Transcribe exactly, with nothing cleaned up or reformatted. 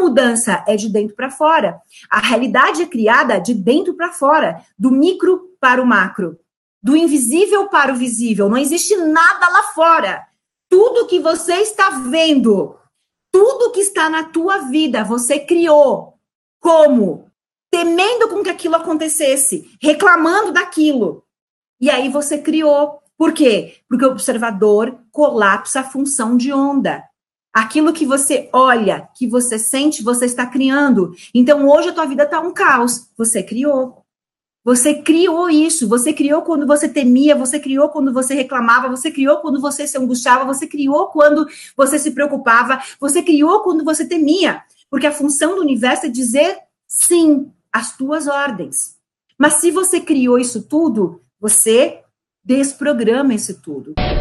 mudança é de dentro para fora. A realidade é criada de dentro para fora, do micro para o macro, do invisível para o visível. Não existe nada lá fora. Tudo que você está vendo, tudo que está na tua vida, você criou. Como? Temendo com que aquilo acontecesse, reclamando daquilo. E aí você criou. Por quê? Porque o observador colapsa a função de onda. Aquilo que você olha, que você sente, você está criando. Então, hoje a tua vida está um caos. Você criou. Você criou isso. Você criou quando você temia, você criou quando você reclamava, você criou quando você se angustiava, você criou quando você se preocupava, você criou quando você temia. Porque a função do universo é dizer sim às tuas ordens. Mas se você criou isso tudo, você desprograma isso tudo.